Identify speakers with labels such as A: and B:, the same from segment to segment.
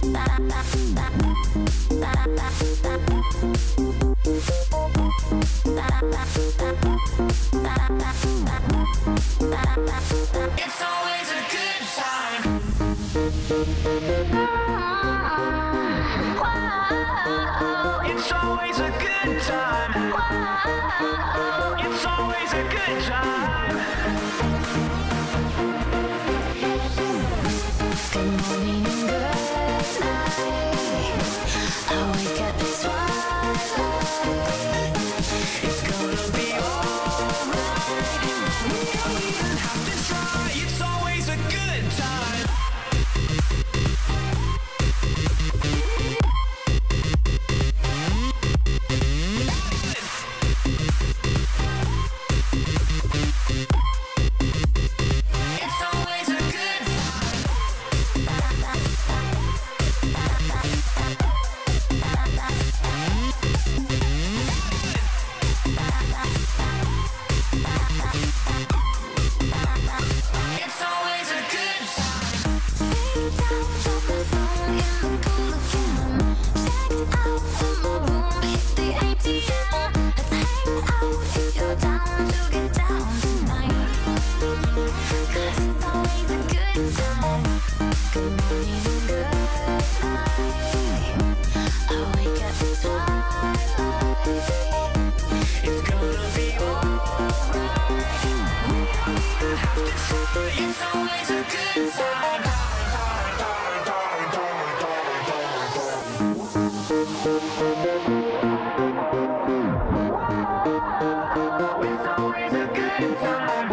A: It's always a good time. It's always a good time. It's always a good time.
B: Good morning and good night. I wake up at twilight.
A: It's gonna be alright. We don't even have to try. It's always a good time. It's always a good time. It's always a good time.
B: Picked out, drop my phone in the pool again. Checked out from my room, hit the ATM. Let's hang out if you're down to get down tonight. 'Cause it's always a good time. Good morning and good night. I wake up at twilight.
A: It's gonna be alright. We don't even have to try. It's always a good time. It's always a good time.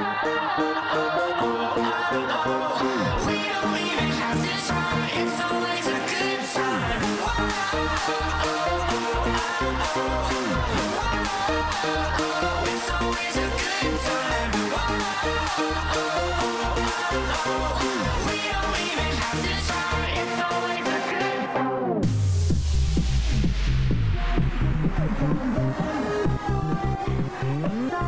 A: We don't even have to try. It's always a good time. It's always a good time. We don't even have to try. It's always a good time.
B: It's